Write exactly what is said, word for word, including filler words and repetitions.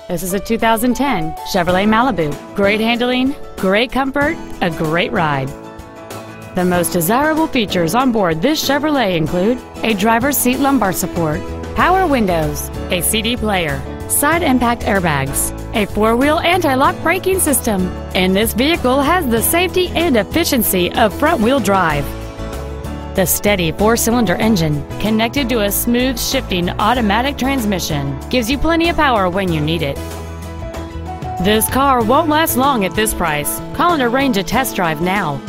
This is a two thousand ten Chevrolet Malibu. Great handling, great comfort, a great ride. The most desirable features on board this Chevrolet include a driver's seat lumbar support, power windows, a C D player, side impact airbags, a four-wheel anti-lock braking system, and this vehicle has the safety and efficiency of front-wheel drive. The steady four-cylinder engine, connected to a smooth shifting automatic transmission, gives you plenty of power when you need it. This car won't last long at this price. Call and arrange a test drive now.